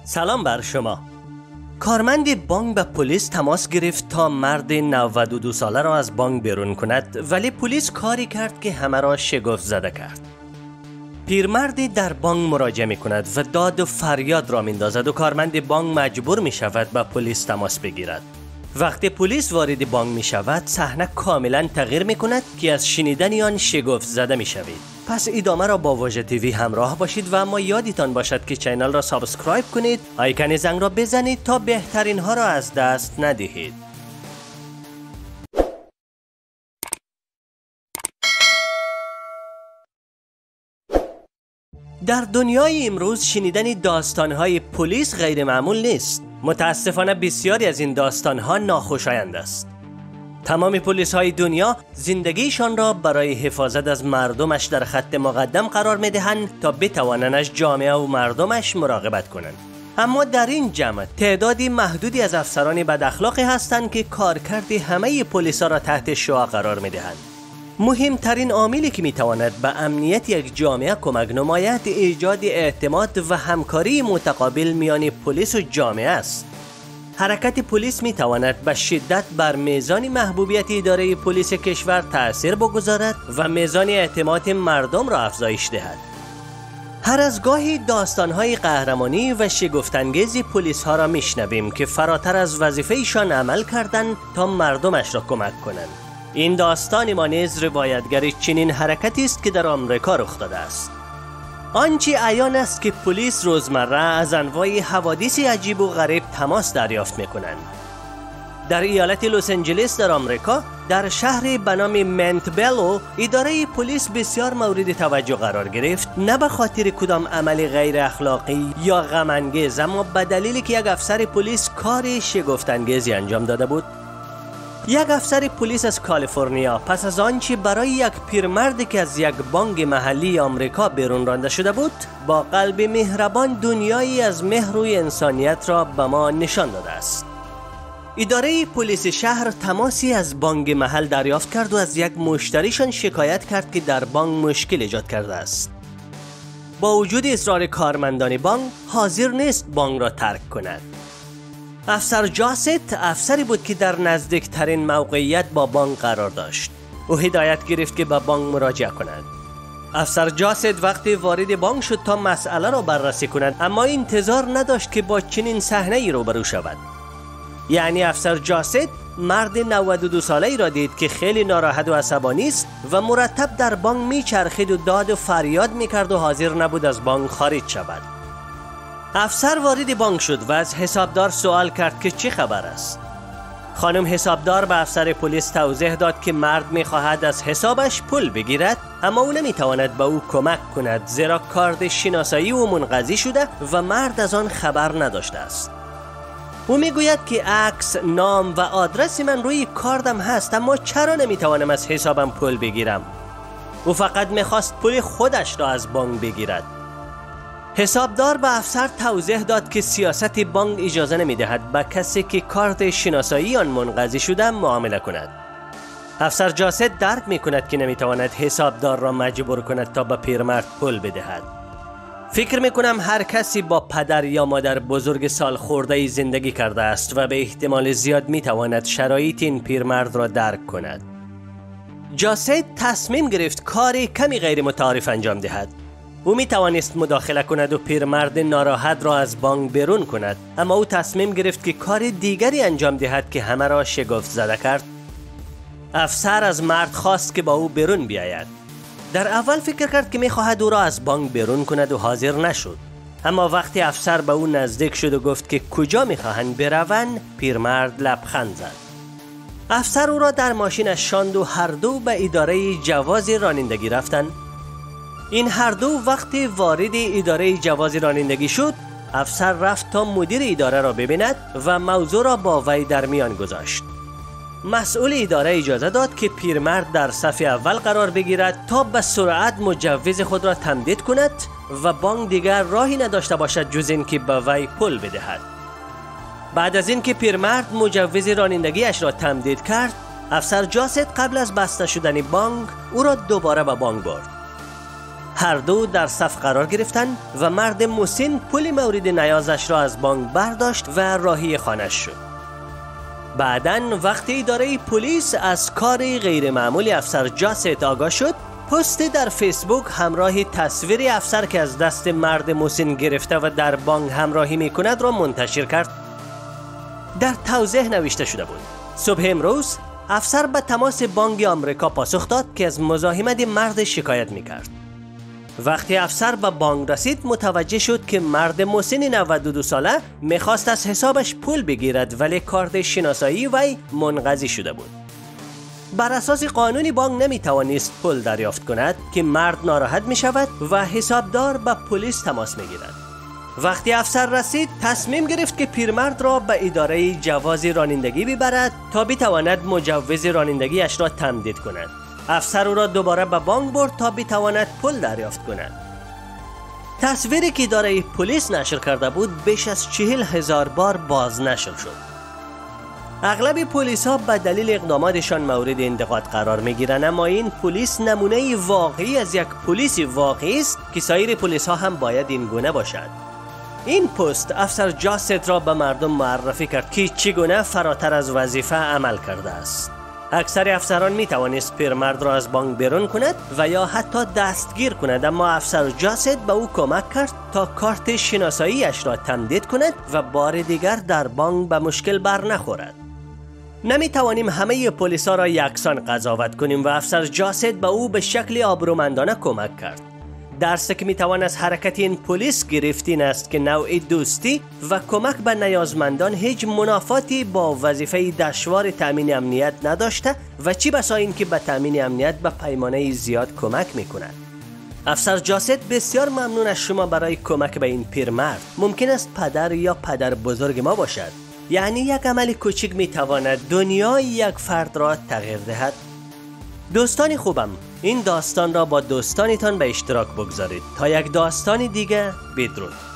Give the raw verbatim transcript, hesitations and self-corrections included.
سلام بر شما. کارمند بانک به پلیس تماس گرفت تا مرد نود و دو ساله را از بانک بیرون کند، ولی پلیس کاری کرد که همه را شگفت زده کرد. پیرمردی در بانک مراجعه می کند و داد و فریاد را میندازد و کارمند بانک مجبور می شود به پلیس تماس بگیرد. وقتی پلیس وارد بانک می شود، صحنه کاملا تغییر می کند که از شنیدن آن شگفت زده می شوید. پس ادامه را با واژه تیوی همراه باشید و اما یادتان باشد که چینل را سابسکرایب کنید، آیکن زنگ را بزنید تا بهترین ها را از دست ندهید. در دنیای امروز شنیدن داستان‌های پلیس غیر معمول نیست. متاسفانه بسیاری از این داستان‌ها ناخوشایند است. تمام پلیس‌های دنیا زندگیشان را برای حفاظت از مردمش در خط مقدم قرار می‌دهند تا بتوانند از جامعه و مردمش مراقبت کنند. اما در این جمع تعدادی محدودی از افسران بداخلاقی هستند که کارکرد همه پلیس‌ها را تحت شعاع قرار می‌دهند. مهمترین عاملی که میتواند به امنیت یک جامعه کمک نماید ایجاد اعتماد و همکاری متقابل میان پلیس و جامعه است. حرکت پلیس میتواند به شدت بر میزان محبوبیت اداره پلیس کشور تأثیر بگذارد و میزان اعتماد مردم را افزایش دهد. هر از گاهی داستان‌های قهرمانی و شگفت‌انگیز پلیس‌ها را میشنویم که فراتر از وظیفه‌شان عمل کردند تا مردمش را کمک کنند. این داستان ما نیز روایتگر چنین حرکتی است که در آمریکا رخ داده است. آنچه عیان است که پلیس روزمره از انواع حوادث عجیب و غریب تماس دریافت می‌کنند. در ایالت لس آنجلس در آمریکا، در شهر به نام منتبلو، اداره پلیس بسیار مورد توجه قرار گرفت، نه به خاطر کدام عمل غیر اخلاقی یا غم انگیز، اما به دلیلی که یک افسر پلیس کار شگفت انگیزی انجام داده بود. یک افسر پلیس از کالیفرنیا پس از آنچه برای یک پیرمردی که از یک بانک محلی آمریکا بیرون رانده شده بود، با قلب مهربان دنیایی از مهر و انسانیت را به ما نشان داده است. اداره پلیس شهر تماسی از بانک محل دریافت کرد و از یک مشتریشان شکایت کرد که در بانک مشکل ایجاد کرده است. با وجود اصرار کارمندان بانک، حاضر نیست بانک را ترک کند. افسر جاست افسری بود که در نزدیکترین موقعیت با بانک قرار داشت. او هدایت گرفت که به بانک مراجعه کند. افسر جاست وقتی وارد بانک شد تا مسئله را بررسی کند، اما انتظار نداشت که با چنین صحنه‌ای روبرو شود. یعنی افسر جاست مرد نود و دو ساله‌ای را دید که خیلی ناراحت و عصبانی است و مرتب در بانک میچرخید و داد و فریاد میکرد و حاضر نبود از بانک خارج شود. افسر وارد بانک شد و از حسابدار سوال کرد که چه خبر است. خانم حسابدار به افسر پلیس توضیح داد که مرد می‌خواهد از حسابش پول بگیرد، اما او نمی‌تواند به او کمک کند زیرا کارت شناسایی او منقضی شده و مرد از آن خبر نداشته است. او میگوید که عکس، نام و آدرس من روی کارتم هست، اما چرا نمی‌توانم از حسابم پول بگیرم؟ او فقط می‌خواست پول خودش را از بانک بگیرد. حسابدار به افسر توضیح داد که سیاست بانک اجازه نمی‌دهد به کسی که کارت شناسایی آن منقضی شده معامله کند. افسر جاسد درک می‌کند که نمی‌تواند حسابدار را مجبور کند تا به پیرمرد پول بدهد. فکر می‌کنم هر کسی با پدر یا مادر بزرگ سال خورده زندگی کرده است و به احتمال زیاد می‌تواند شرایط این پیرمرد را درک کند. جاسد تصمیم گرفت کاری کمی غیر متعارف انجام دهد. او می توانست مداخله کند و پیرمرد ناراحت را از بانک بیرون کند، اما او تصمیم گرفت که کار دیگری انجام دهد که همه را شگفت زده کرد. افسر از مرد خواست که با او بیرون بیاید. در اول فکر کرد که می خواهد او را از بانک بیرون کند و حاضر نشد، اما وقتی افسر به او نزدیک شد و گفت که کجا می خواهند بروند، پیرمرد لبخند زد. افسر او را در ماشینش شاند و هر دو به اداره جواز رانندگی رفتند. این هر دو وقتی وارد اداره جواز رانندگی شد، افسر رفت تا مدیر اداره را ببیند و موضوع را با وی در میان گذاشت. مسئول اداره اجازه داد که پیرمرد در صف اول قرار بگیرد تا به سرعت مجوز خود را تمدید کند و بانک دیگر راهی نداشته باشد جز این که به وی پول بدهد. بعد از اینکه پیرمرد مجوز رانندگیش را تمدید کرد، افسر جاست قبل از بسته شدن بانک او را دوباره به بانک برد. هر دو در صف قرار گرفتند و مرد مسن پول مورد نیازش را از بانک برداشت و راهی خانه‌اش شد. بعداً وقتی اداره پلیس از کار غیرمعمولی افسر جاست آگاه شد، پست در فیسبوک همراه تصویر افسر که از دست مرد مسن گرفته و در بانک همراهی می کند را منتشر کرد. در توضیح نوشته شده بود: صبح امروز افسر به تماس بانک آمریکا پاسخ داد که از مزاحمت مرد شکایت می کرد. وقتی افسر به بانک رسید متوجه شد که مرد مسن نود و دو ساله میخواست از حسابش پول بگیرد، ولی کارت شناسایی وی منقضی شده بود. بر اساس قانونی بانک نمیتوانست پول دریافت کند که مرد ناراحت می شود و حسابدار به پلیس تماس می گیرد. وقتی افسر رسید تصمیم گرفت که پیرمرد را به اداره جواز رانندگی ببرد تا بتواند مجوز رانندگیش را تمدید کند. افسر او را دوباره به بانک برد تا بتواند پول دریافت کند. تصویری که اداره پلیس نشر کرده بود بیش از چهل هزار بار باز نشر شد. اغلب پلیس ها به دلیل اقداماتشان مورد انتقاد قرار می گیرند، اما این پلیس نمونه واقعی از یک پلیس واقعی است که سایر پلیس ها هم باید این گونه باشد. این پست افسر جاست را به مردم معرفی کرد که چگونه فراتر از وظیفه عمل کرده است. اکثر افسران می توانست پیرمرد را از بانک بیرون کند و یا حتی دستگیر کند، اما افسر جاست به او کمک کرد تا کارت شناساییش را تمدید کند و بار دیگر در بانک به مشکل بر نخورد. نمی توانیم همه پلیسا را یکسان قضاوت کنیم و افسر جاست به او به شکل آبرومندانه کمک کرد. درسی که می توان از حرکت این پلیس گرفت این است که نوع دوستی و کمک به نیازمندان هیچ منافاتی با وظیفه دشوار تامین امنیت نداشته و چی بسا این که به تامین امنیت به پیمانه زیاد کمک می کند. افسر جاست بسیار ممنون از شما برای کمک به این پیرمرد. ممکن است پدر یا پدر بزرگ ما باشد. یعنی یک عمل کوچک می تواند دنیای یک فرد را تغییر دهد. دوستان خوبم، این داستان را با دوستانتان به اشتراک بگذارید تا یک داستان دیگه. بدرود.